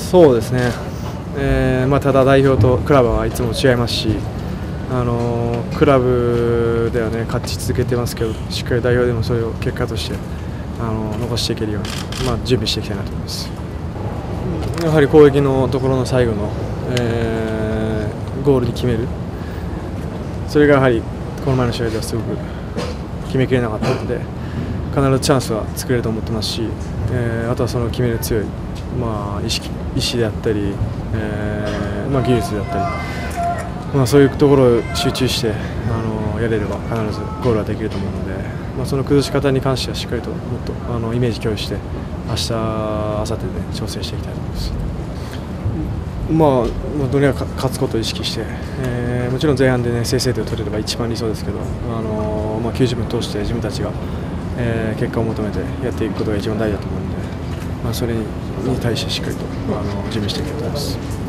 そうですね、ただ代表とクラブはいつも違いますし、クラブでは、勝ち続けてますけど、しっかり代表でもそれを結果として残していけるように、準備していきたいなと思います。やはり攻撃のところの最後の、ゴールに決める、それがやはりこの前の試合ではすごく決めきれなかったので、必ずチャンスは作れると思ってますし、あとはその決める強い、意志であったり、技術であったり、そういうところを集中してやれれば必ずゴールはできると思うので、その崩し方に関してはしっかりともっとイメージ共有して明日、明後日で調整していきたいと思います。とにかく勝つことを意識して、もちろん前半で、正々点を取れれば一番理想ですけど、90分通して自分たちが、結果を求めてやっていくことが一番大事だと思うので、それに対してしっかりと準備していきたいと思います。